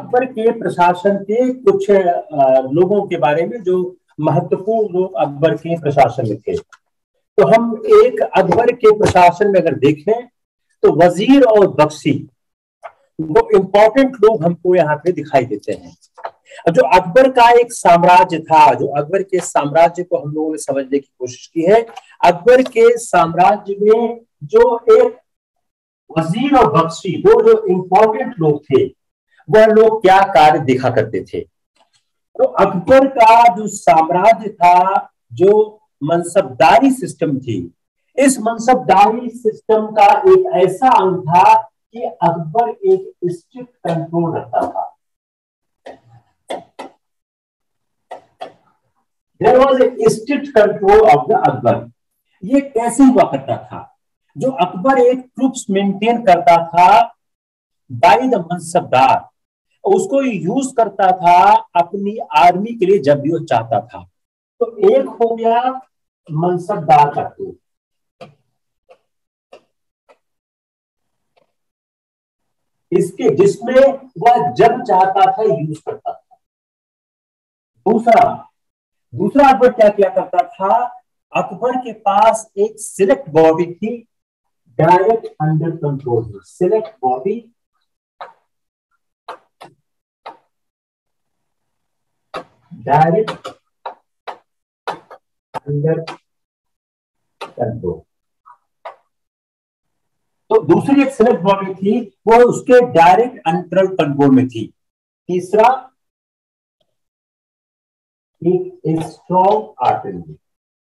अकबर के प्रशासन के कुछ लोगों के बारे में जो महत्वपूर्ण लोग अकबर के प्रशासन में थे। तो हम एक अकबर के प्रशासन में अगर देखें तो वजीर और बख्शी वो इंपॉर्टेंट लोग हमको यहाँ पे दिखाई देते हैं। जो अकबर का एक साम्राज्य था, जो अकबर के साम्राज्य को हम लोगों ने समझने की कोशिश की है। अकबर के साम्राज्य में जो एक वजीर और बख्शी दो जो इंपॉर्टेंट लोग थे, वह लोग क्या कार्य देखा करते थे। तो अकबर का जो साम्राज्य था, जो मनसबदारी सिस्टम थी, इस मनसबदारी सिस्टम का एक ऐसा अंग था कि अकबर एक स्ट्रिक्ट कंट्रोल रखता था। There was a strict control of the Akbar. ये कैसे हुआ करता था? जो अकबर एक ट्रूप्स मेंटेन करता था बाय द मनसबदार, उसको यूज करता था अपनी आर्मी के लिए जब भी वो चाहता था। तो एक हो गया मनसबदार का ट्रूप, इसके जिसमें वह जब चाहता था यूज करता था। दूसरा अकबर क्या किया करता था? अकबर के पास एक सिलेक्ट बॉडी थी direct under control. Select body direct under control. तो दूसरी एक सिलेक्ट बॉडी थी, वो उसके डायरेक्ट अंडर कंट्रोल में थी। तीसरा एक स्ट्रॉन्ग आर्टिलरी।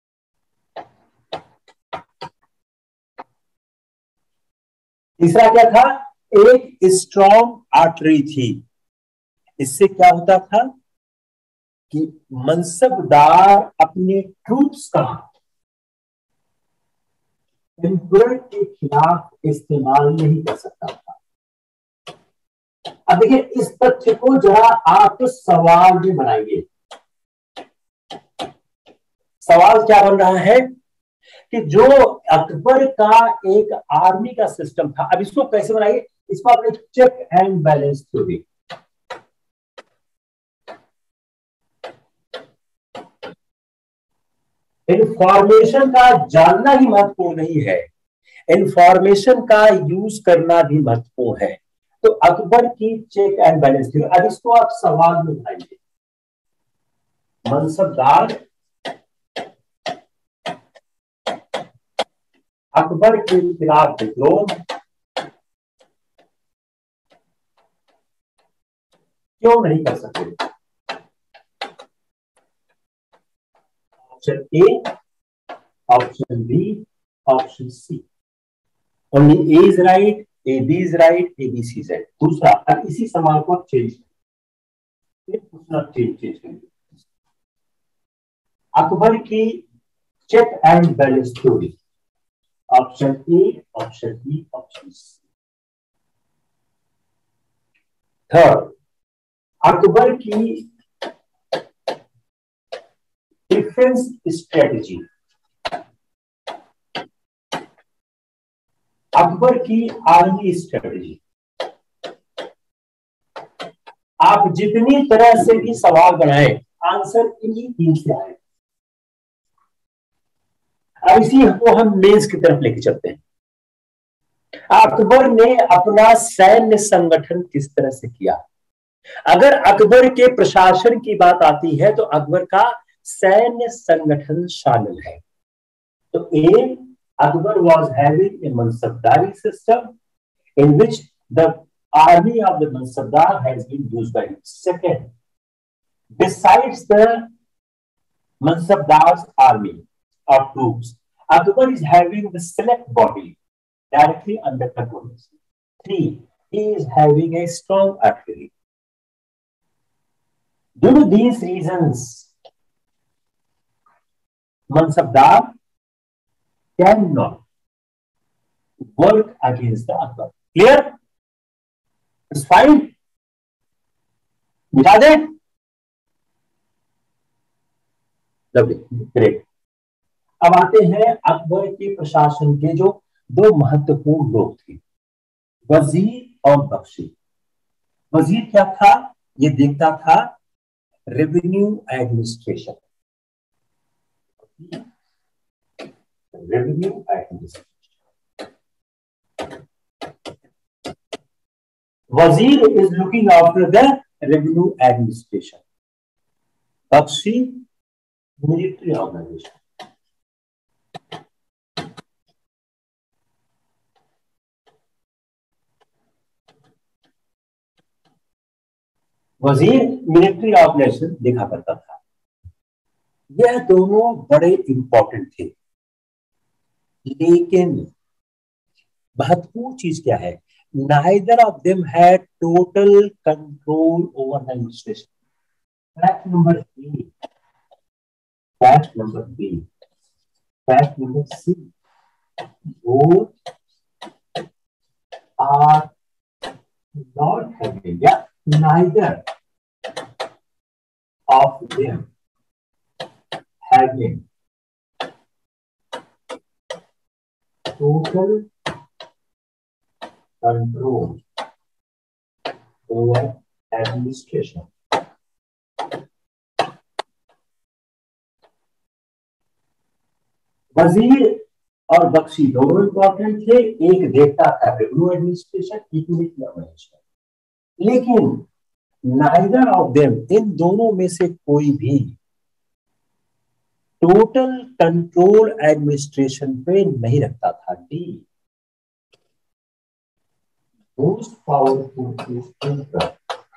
तीसरा क्या था? एक स्ट्रॉन्ग आर्टरी थी। इससे क्या होता था कि मनसबदार अपने ट्रूप्स का एम्परर के खिलाफ इस्तेमाल नहीं कर सकता था। अब देखिए, इस तथ्य को जरा आप सवाल भी बनाइए। सवाल क्या बन रहा है कि जो अकबर का एक आर्मी का सिस्टम था, अब इसको कैसे बनाइए? इसको आपने check and balance theory. Information का जानना ही महत्वपूर्ण नहीं है, इंफॉर्मेशन का यूज करना भी महत्वपूर्ण है। तो अकबर की चेक एंड बैलेंस थ्योरी, अब इसको आप सवाल में उठाइए। मनसबदार अकबर के खिलाफ विद्रोह क्यों नहीं कर सकते? Option A, option B, option C. Only A is right, A B is right, A B C is right. दूसरा, अब इसी सवाल को चेंज करेंगे। अकबर की check and balance theory, option A, option B, option C. Third, Akbar की defence strategy, Akbar की army strategy. आप जितनी तरह से भी सवाल बनाए, आंसर इन्हीं तीन से आए। अब इसी को हम मेंस की तरफ लेके चलते हैं। अकबर ने अपना सैन्य संगठन किस तरह से किया? अगर अकबर के प्रशासन की बात आती है तो अकबर का सैन्य संगठन शामिल है। तो ए, Akbar was having a mansabdari system in which the army of the mansabdar has been used by him. Second, besides the mansabdar's army of troops, Akbar is having the select body directly under control. Three, he is having a strong artillery. Due to these reasons, Mansabdar cannot work against the Akbar. Clear? It's fine. बिठा दे। Great. अब आते हैं अकबर के प्रशासन के जो दो महत्वपूर्ण लोग थे, वजीर और बख्शी। वजीर क्या था? ये देखता था रेवेन्यू एडमिनिस्ट्रेशन, रेवेन्यू एडमिनिस्ट्रेशन। वजीर is looking after the revenue administration, बख्शी मिलिट्री ऑर्गेनाइजेशन। वजीर मिलिट्री ऑर्गेनाइजेशन देखा करता था। यह दोनों बड़े इंपॉर्टेंट थे, लेकिन महत्वपूर्ण चीज क्या है, neither of them had total control over the administration. Fact number B, fact number B, fact number C, both are not having, yeah, neither of them having total control over administration। वजीर और बख्शी दोनों important थे, एक देखता था revenue administration, एक military organisation, लेकिन neither of them, इन दोनों में से कोई भी टोटल कंट्रोल एडमिनिस्ट्रेशन पे नहीं रखता था। D, most powerful is emperor.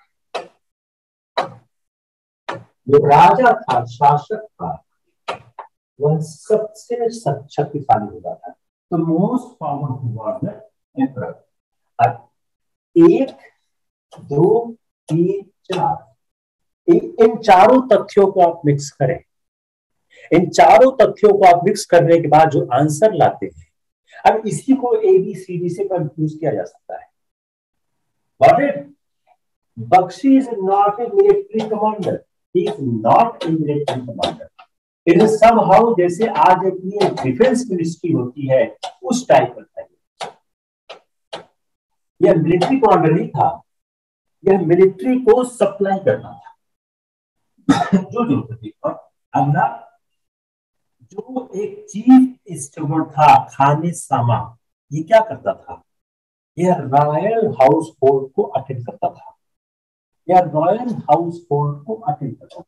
जो राजा था, शासक था, वह सबसे शक्तिशाली होता था। तो most powerful was the emperor. एक, दो, तीन, चार, इन चारों तथ्यों को आप मिक्स करें, इन चारों तथ्यों को आप मिक्स करने के बाद जो आंसर लाते हैं, अब इसी को ABCD से कंफ्यूज किया जा सकता है। Got it? Bakshi is not a military commander. He is not a military commander. It is somehow जैसे आज अपनी डिफेंस मिनिस्ट्री होती है उस टाइप का था। यह मिलिट्री कमांडर नहीं था, यह मिलिट्री को सप्लाई करना था जो जरूरत थी। और अगला जो एक चीफ स्टूवर्ड था, खाने सामा, ये क्या करता था, यह रॉयल हाउस होल्ड को अटेंड करता था, यह रॉयल हाउस होल्ड को अटेंड करता था।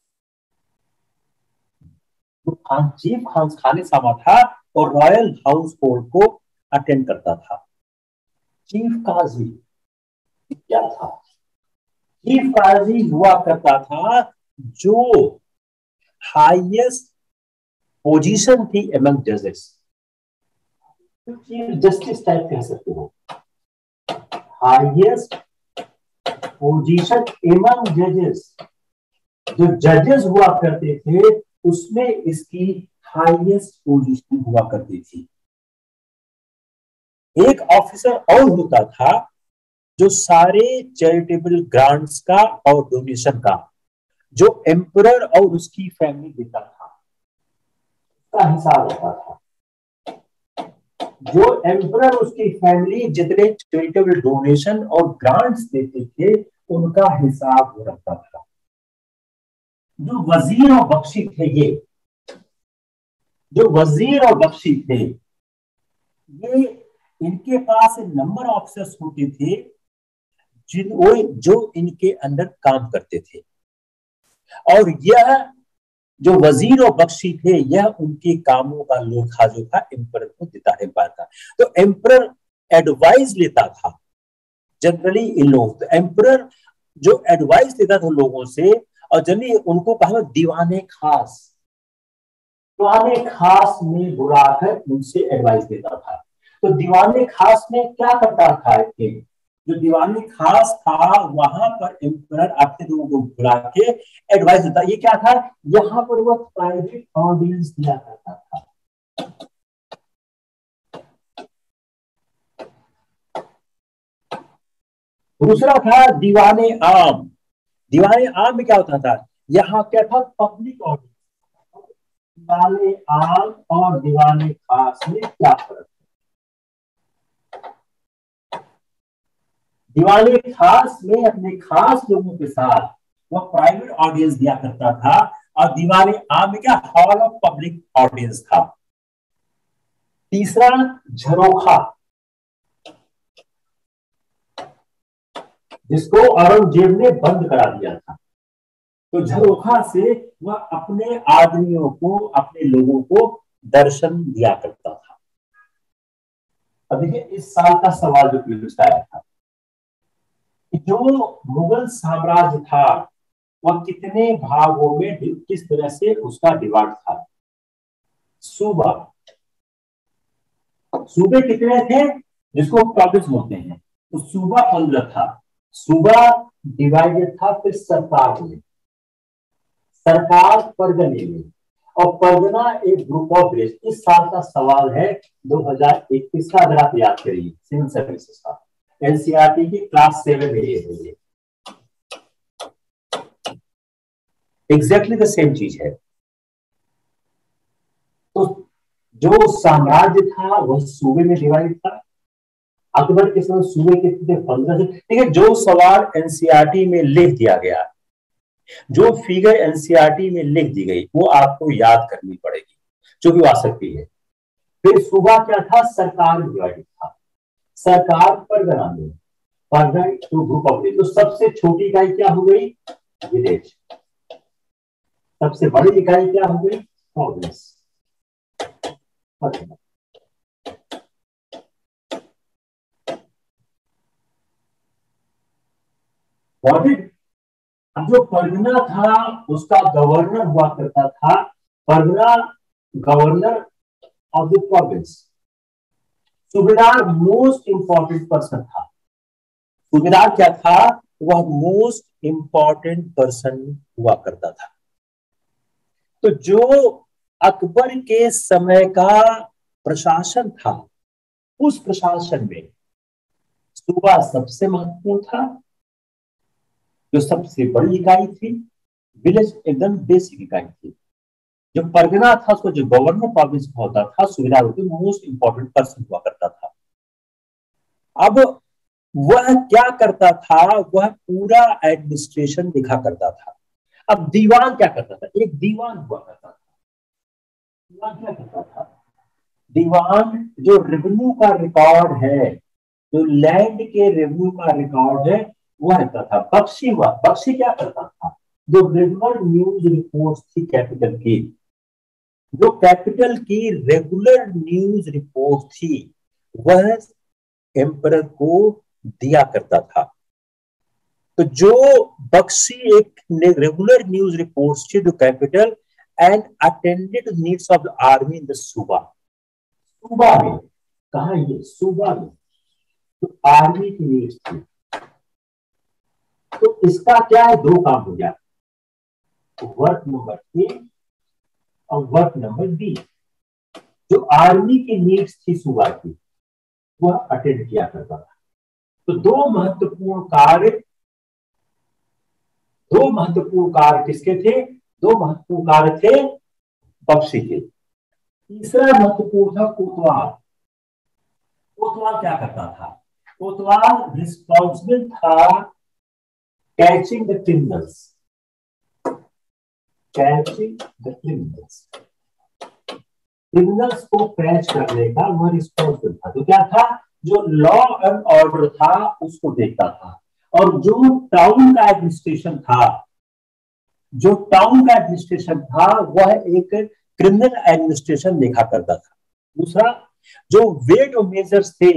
तो चीफ खाने सामा था और रॉयल हाउस होल्ड को अटेंड करता था। चीफ काजी क्या था, चीफ काजी हुआ करता था जो हाईएस्ट पोजीशन थी एमंग जजेस, चीफ जस्टिस टाइप कह सकते हो। हाईएस्ट पोजीशन एमंग जजेस, जो जजेस हुआ करते थे उसमें इसकी हाईएस्ट पोजीशन हुआ करती थी। एक ऑफिसर और होता था जो सारे चैरिटेबल ग्रांट्स का और डोनेशन का जो एम्परर और उसकी फैमिली देता था उसका हिसाब होता था। जो एम्परर उसकी फैमिली जितने चैरिटेबल डोनेशन और ग्रांट्स देते थे उनका हिसाब हो रखता था। जो वजीर और बख्शी थे, ये जो वजीर और बख्शी थे, ये इनके पास नंबर ऑफिसर्स होते थे जो इनके अंडर काम करते थे, और यह जो वजीर और बख्शी थे यह उनके कामों का लोखा जो था एम्परर को देता है एम्पायर का। तो एम्परर एडवाइस लेता था जनरली इन लोगों, तो एम्परर जो एडवाइस देता था लोगों से, और जनरली उनको कहा दीवाने खास, दीवाने खास में बुलाकर उनसे एडवाइस देता था। तो दीवाने खास में क्या करता था, जो दीवाने खास था वहां पर एम्परर अपने लोगों को बुला के एडवाइस देता। ये क्या था, यहाँ पर वह प्राइवेट ऑडियंस दिया करता था। दूसरा था दीवाने आम। दीवाने आम में क्या होता था, यहाँ क्या था, पब्लिक ऑडियंस। दीवाने आम और दीवाने खास में क्या फर्क है? दीवाने खास में अपने खास लोगों के साथ वह प्राइवेट ऑडियंस दिया करता था, और दीवाने आम में क्या हॉल ऑफ पब्लिक ऑडियंस था। तीसरा झरोखा, जिसको औरंगजेब ने बंद करा दिया था। तो झरोखा से वह अपने आदमियों को, अपने लोगों को दर्शन दिया करता था। अब देखिए इस साल का सवाल जो पूछा आया था कि जो मुगल साम्राज्य था वह कितने भागों में, किस तरह से उसका डिवाइड था। सूबा, सूबे कितने थे जिसको प्रोविंस बोलते हैं, तो सूबा 15 था। सूबा डिवाइडेड था फिर सरकार में, सरकार परगने में, और परगना एक ग्रुप ऑफ विलेज। इस साल का सवाल है 2021 का, अगर आप याद करिए सिविल सर्विसेज का, एनसीईआरटी की क्लास 7 में ये है, एग्जैक्टली द सेम चीज है। तो जो साम्राज्य था वह सूबे में डिवाइड था। अकबर के समय सूबे कितने थे? 15 थे। ठीक है, जो सवाल एनसीईआरटी में लिख दिया गया, जो फिगर एनसीईआरटी में लिख दी गई, वो आपको याद करनी पड़ेगी, जो भी आ सकती है। फिर सूबा क्या था? सरकार में डिवाइडेड था। सरकार परगना में, pargana to group of village. तो सबसे छोटी इकाई क्या हो गई? विलेज। सबसे बड़ी इकाई क्या हो गई? प्रोविंस। अब जो परगना था उसका गवर्नर हुआ करता था, pargana governor of the province. सूबेदार मोस्ट इंपॉर्टेंट पर्सन था। सूबेदार क्या था? वह मोस्ट इंपॉर्टेंट पर्सन हुआ करता था। तो जो अकबर के समय का प्रशासन था, उस प्रशासन में सूबा सबसे महत्वपूर्ण था, जो सबसे बड़ी इकाई थी। विलेज एकदम बेसिक इकाई थी। जो परगना था उसको जो गवर्नर प्रोविंस होता था, सूबेदार मोस्ट इंपॉर्टेंट पर्सन हुआ करता था। अब वह क्या करता था? वह पूरा एडमिनिस्ट्रेशन दिखा करता था। अब दीवान क्या करता था? एक दीवान हुआ करता था। दीवान क्या करता था? दीवान जो रेवेन्यू का रिकॉर्ड है, जो लैंड के रेवेन्यू का रिकॉर्ड है, वह रहता था। बख्शी हुआ, बख्शी क्या करता था? जो रेगुलर न्यूज रिपोर्ट थी कैपिटल की, जो कैपिटल की रेगुलर न्यूज रिपोर्ट थी, वह एम्परर को दिया करता था। तो जो बख्शी एक रेगुलर न्यूज रिपोर्ट्स थी जो capital, and attended needs of the army in the सूबा। सूबा में, कहा ये सूबा में तो आर्मी की नीड्स थी। तो इसका क्या है? दो काम हो गया, वर्क नंबर ए और वर्क नंबर बी। जो आर्मी की नीड्स थी सूबा की, वह अटेंड किया करता था। तो दो महत्वपूर्ण कार्य किसके थे? दो महत्वपूर्ण कार्य थे बख्शी के। तीसरा महत्वपूर्ण था कोतवाल। कोतवाल क्या करता था? कोतवाल रिस्पॉन्सिबल था catching the criminals, catching the criminals, criminals को कैच करने का वह रिस्पॉन्सिबल था। तो क्या था? जो लॉ एंड ऑर्डर था उसको देखता था, और जो टाउन का एडमिनिस्ट्रेशन था, जो टाउन का एडमिनिस्ट्रेशन था वह एक क्रिमिनल एडमिनिस्ट्रेशन देखा करता था। दूसरा, जो वेट और मेजर्स थे,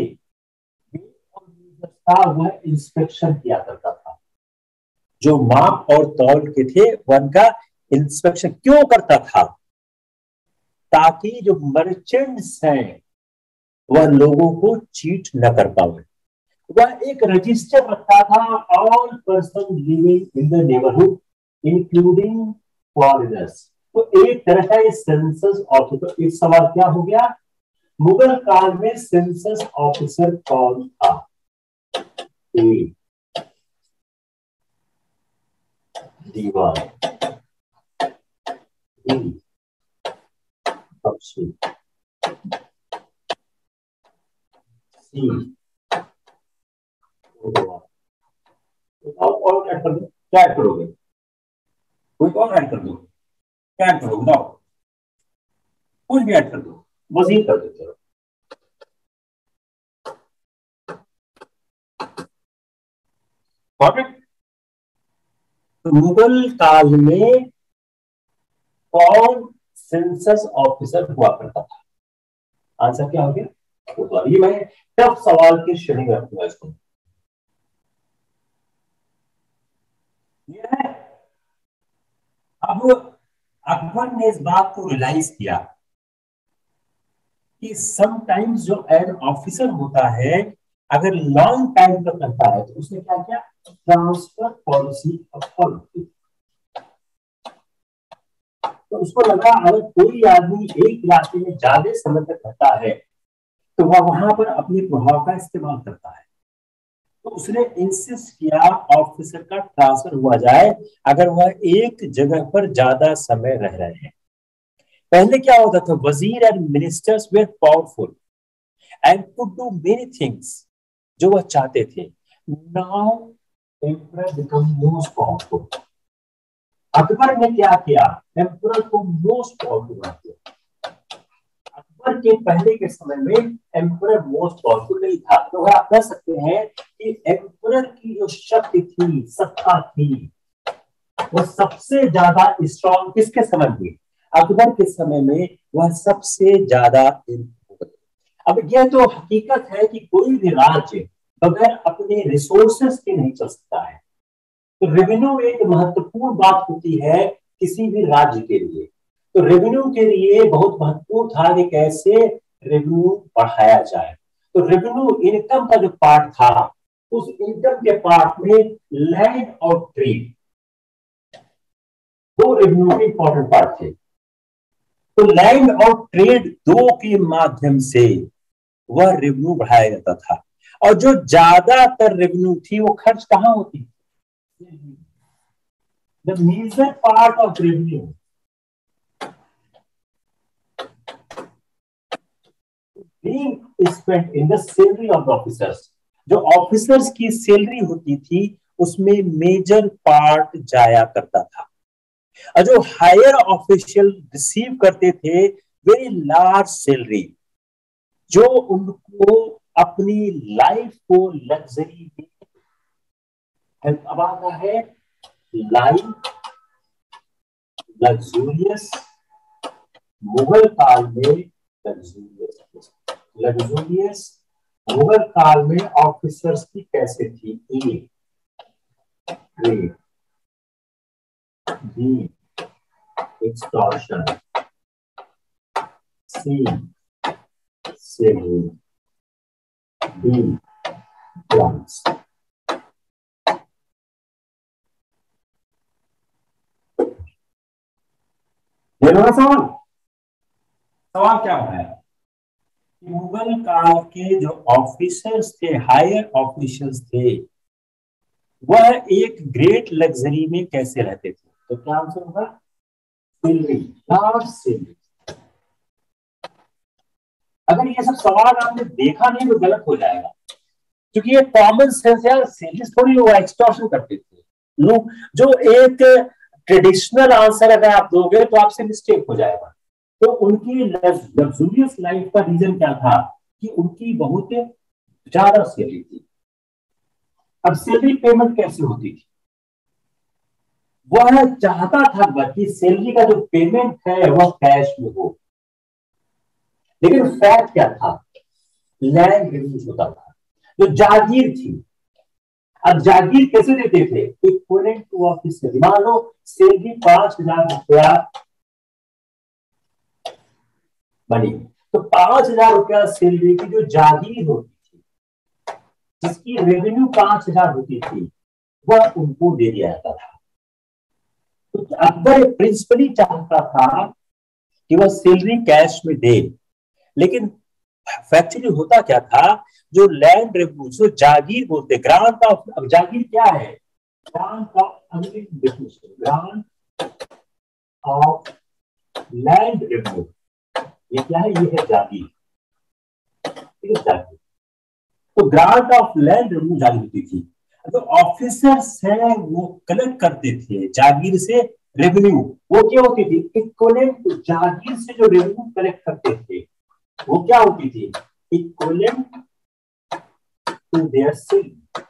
था वह इंस्पेक्शन किया करता था। जो माप और तौल के थे वह उनका इंस्पेक्शन क्यों करता था? ताकि जो मर्चेंट्स हैं वह लोगों को चीट न कर पाए। वह एक रजिस्टर रखता था, all person living in the neighbourhood including foreigners. तो एक तरह का ये सेंसस ऑफिसर। एक सवाल क्या हो गया? मुगल काल में सेंसस ऑफिसर कौन था? दीवान, बख्शी, सी बताओ और ऐड कर दो, क्या ऐड करोगे? कोई और ऐड कर दो, क्या ऐड करोगे बताओ? कुछ भी ऐड कर दो, वजीर कर दो, चलो। तो मुगल काल में कौन सेंसस ऑफिसर हुआ करता था? आंसर क्या हो गया? तो ये मैं टफ सवाल की श्रेणी में रखूंगा इसको। ये है। अब अकबर ने इस बात को रियलाइज किया कि समटाइम्स जो एन ऑफिसर होता है, अगर लॉन्ग टाइम तक करता है, तो उसने क्या किया? ट्रांसफर पॉलिसी फॉलो की। तो उसको लगा अगर कोई आदमी एक इलाके में ज्यादा समय तक रहता है तो वह वहां पर अपने प्रभाव का इस्तेमाल करता है। तो उसने इंसिस्ट किया ऑफिसर का ट्रांसफर हुआ जाए अगर वह एक जगह पर ज्यादा समय रह रहे हैं। पहले क्या होता था? वजीर and ministers were powerful and could do many things जो वह चाहते थे। Now emperor become most powerful. Akbar ने क्या किया? एम्परर को मोस्ट पावरफुल बना दिया। अकबर के पहले के समय में एम्परर मोस्ट पावरफुल नहीं था। तो आप कह सकते हैं कि एम्परर की जो शक्ति थी, सत्ता थी, वो सबसे ज्यादा स्ट्रॉन्ग किसके समय में? अकबर के समय में वह सबसे ज्यादा। अब यह तो हकीकत है कि कोई भी राज्य बगैर अपने रिसोर्सेस के नहीं चल सकता है। तो रेवेन्यू एक महत्वपूर्ण बात होती है किसी भी राज्य के लिए। तो रेवेन्यू के लिए बहुत महत्वपूर्ण था कि कैसे रेवेन्यू बढ़ाया जाए। तो रेवेन्यू इनकम का जो पार्ट था, उस इनकम के पार्ट में लैंड और ट्रेड, दो रेवेन्यू के इंपॉर्टेंट पार्ट थे। तो लैंड और ट्रेड दो के माध्यम से वह रेवेन्यू बढ़ाया जाता था। और जो ज्यादातर रेवेन्यू थी वो खर्च कहां होती? The major part of revenue being spent in the salary of the officers। जो ऑफिसर्स की सैलरी होती थी उसमें मेजर पार्ट जाया करता था। और जो हायर ऑफिशियल रिसीव करते थे वेरी लार्ज सैलरी, जो उनको अपनी लाइफ को लग्जरी हेल्प। अब आता है लाइफ लग्जूरियस। मुगल काल में लग्जूरियस मुगल काल में ऑफिसर्स की कैसे थी? A trade, B extortion, C saving, D plans. ये लोग सवाल सवाल क्या है? मुगल काल के जो ऑफिसर्स थे, हायर ऑफिसर्स थे, वह एक ग्रेट लग्जरी में कैसे रहते थे? तो क्या आंसर होगा? Salary, large salary. अगर ये सब सवाल आपने देखा नहीं तो गलत हो जाएगा, क्योंकि ये कॉमन सेंस है। सैलरी थोड़ी लोग एक्सटॉर्शन करते थे लोग। जो एक ट्रेडिशनल आंसर अगर आप दोगे तो आपसे मिस्टेक हो जाएगा। तो उनकी लग्जूरियस लाइफ का रीजन क्या था? कि उनकी बहुत ज्यादा सैलरी थी। अब सैलरी पेमेंट कैसे होती थी? वह चाहता था कि सैलरी का जो पेमेंट है वह कैश में हो। लेकिन फैक्ट क्या था? लैंड रिलीज होता था, जो जागीर थी। अब जागीर कैसे देते थे? Equivalent to office salary. मान लो सैलरी 5,000 रुपया बनी, तो 5,000 रुपया सैलरी की जो जागीर होती थी, जिसकी रेवेन्यू 5,000 होती थी, वह उनको दे दिया जाता था। तो अकबर प्रिंसिपली चाहता था कि वह सैलरी कैश में दे, लेकिन फैक्चुअली होता क्या था? जो लैंड रेवेन्यू, जो जागीर बोलते, ग्रांट ऑफ। अब जागीर क्या है? Grant of grant of land revenue. ये क्या है? ये है जागीर। जागीर। तो ग्रांट ऑफ लैंड रेवेन्यू जारी होती थी। जो ऑफिसर्स हैं वो कलेक्ट करते थे जागीर से रेवेन्यू, वो क्या होती थी, इक्विवेलेंट जागीर से जो रेवेन्यू कलेक्ट करते थे वो क्या होती थी, इक्विवेलेंट टू देयर सैलरी,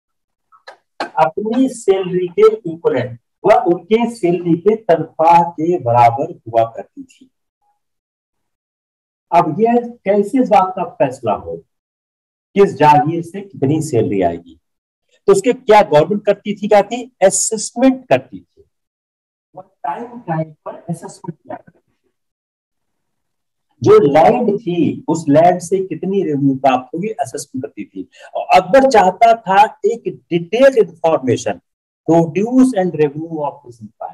अपनी सैलरी के इक्विवेलेंट, वह उनके सैलरी के तनख्वाह के बराबर हुआ करती थी। अब यह कैसे बात का फैसला हो किस जागीर से कितनी सैलरी आएगी, तो उसके क्या गवर्नमेंट करती थी, क्या थी, असेसमेंट करती थी, वह टाइम टाइम पर असेसमेंट किया करती थी। जो लैंड थी उस लैंड से कितनी रेवेन्यू प्राप्त होगी असेसमेंट करती थी। और अकबर चाहता था एक detailed information, produce and revenue of this empire,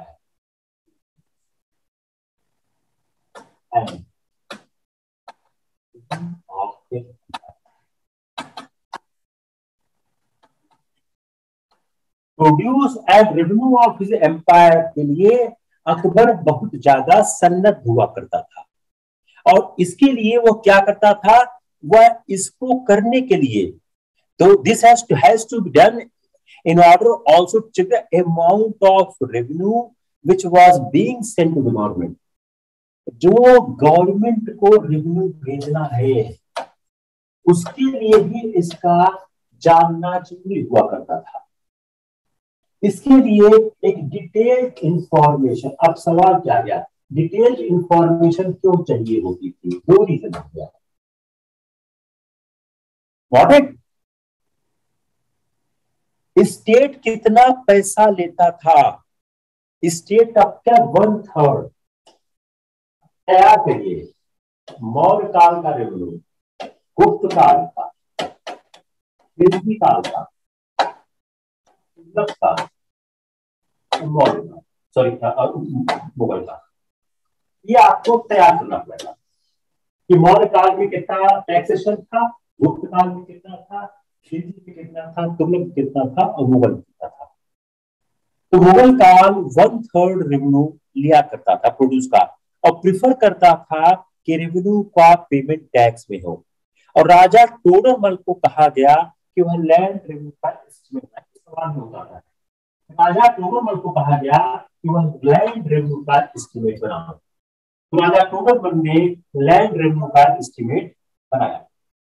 produce and revenue of his empire के लिए अकबर बहुत ज्यादा सन्नद्ध हुआ करता था। और इसके लिए वो क्या करता था, वह इसको करने के लिए, तो this has to be done in order also to check the amount of revenue which was being sent to the government। जो गवर्नमेंट को रेवेन्यू भेजना है उसके लिए भी इसका जानना जरूरी हुआ करता था। इसके लिए एक डिटेल्ड इंफॉर्मेशन, अब सवाल क्या गया, डिटेल्ड इंफॉर्मेशन क्यों चाहिए होती थी, दो रीजन हो गया। स्टेट कितना पैसा लेता था, स्टेट का क्या 1/3 तैयार करिए, मौर्य काल का रेवेन्यू, गुप्त काल का, खिलजी काल का, तुगलक काल, मौर्य का, सॉरी मुगल का, ये आपको तैयार करना पड़ेगा कि मौर्य काल में कितना टैक्सेशन था, गुप्त काल में कितना था, खिलजी में कितना था, तुगलक में कितना था और मुगल में कितना था। तो मुगल काल 1/3 रेवेन्यू लिया करता था प्रोड्यूस का, और प्रिफर करता था कि रेवेन्यू का पेमेंट टैक्स में हो। और राजा टोडरमल को कहा गया कि वह लैंड रेवेन्यू का एस्टिमेट, सवाल में होता है, राजा टोडरमल को कहा गया कि वह लैंड रेवेन्यू का एस्टिमेट बनाओ। तो राजा टोडरमल ने लैंड रेवेन्यू का एस्टिमेट बनाया।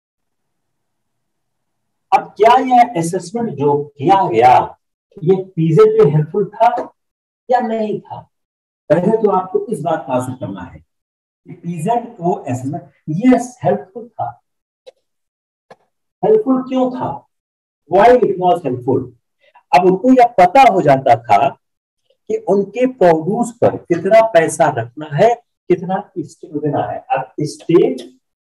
अब क्या यह असेसमेंट जो किया गया ये पीजेड पे हेल्पफुल था या नहीं था, पहले तो आपको इस बात का आंसर करना है कि पीजेड को असेसमेंट यस हेल्पफुल था। हेल्पफुल क्यों था, व्हाई इट वाज हेल्पफुल। अब उनको यह पता हो जाता था कि उनके प्रोड्यूस पर कितना पैसा रखना है, कितना स्टेट देना है। अब स्टेट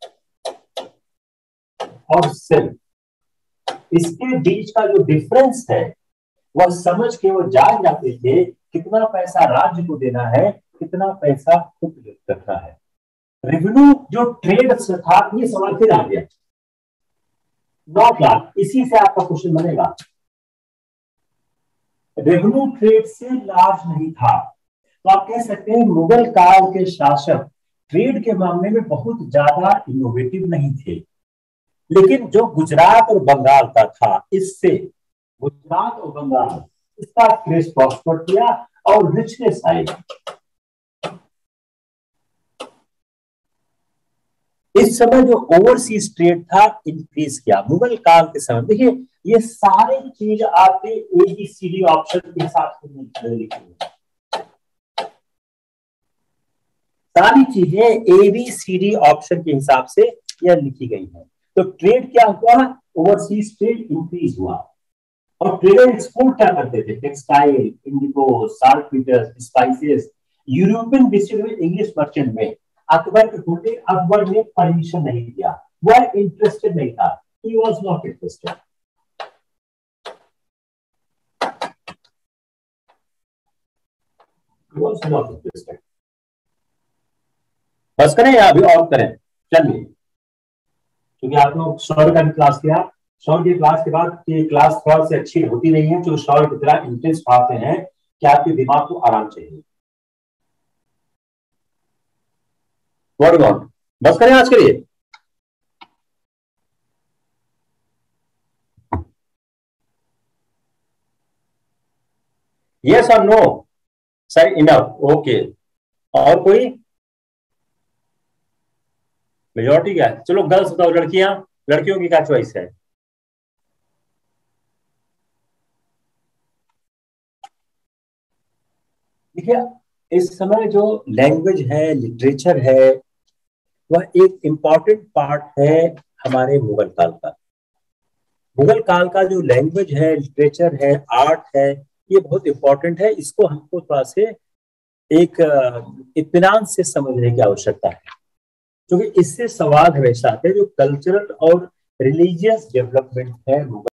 और सेल्फ, इसके बीच का जो डिफरेंस है वह समझ के वो जान जाते थे कितना पैसा राज्य को देना है, कितना पैसा खुद रखना है। रेवेन्यू जो ट्रेड से था, ये सवाल फिर आ गया 9 लाख, इसी से आपका क्वेश्चन बनेगा। रेवेन्यू ट्रेड से लार्ज नहीं था, तो आप कह सकते हैं मुगल काल के शासक ट्रेड के मामले में बहुत ज्यादा इनोवेटिव नहीं थे। लेकिन जो गुजरात और बंगाल का था, इससे गुजरात और बंगाल इसका ट्रेड प्रॉस्पर किया और रिचनेस आई। इस समय जो ओवरसीज ट्रेड था इंक्रीज किया मुगल काल के समय। देखिए ये सारी चीज आपके ABCD ऑप्शन के हिसाब से लिखी हुई, सारी चीजें ABCD ऑप्शन के हिसाब से यह लिखी गई है। तो ट्रेड क्या हुआ, ओवरसीज ट्रेड इंक्रीज हुआ। और ट्रेडर एक्सपोर्ट क्या करते थे, textile, indigo, saltpetre, spices, European विदेशी में इंग्लिश मर्चेंट में अकबर के होते अकबर ने परमिशन नहीं दिया, वह इंटरेस्टेड नहीं था, ही वाज नॉट इंटरेस्टेड। बस करें या अभी और करें, चलिए, क्योंकि आप लोग शौर्य का भी क्लास किया, शौर्य की क्लास के बाद की क्लास थोड़ा सी अच्छी होती नहीं है, जो शौर्य की तरह इंटेंस पढ़ाते हैं कि आपके दिमाग को आराम चाहिए। बस करें आज के लिए। यस और नो? Sir enough, okay. और कोई? मेजोरिटी क्या है? चलो गर्ल्स बताओ, लड़कियां, लड़कियों की क्या चॉइस है? देखिए, इस समय जो लैंग्वेज है, लिटरेचर है, वह एक इम्पॉर्टेंट पार्ट है हमारे मुगल काल का। मुगल काल का जो लैंग्वेज है, लिटरेचर है, आर्ट है, ये बहुत इंपॉर्टेंट है। इसको हमको थोड़ा से एक इत्मीनान से समझने की आवश्यकता है, क्योंकि इससे सवाल हमेशा आते हैं जो कल्चरल और रिलीजियस डेवलपमेंट है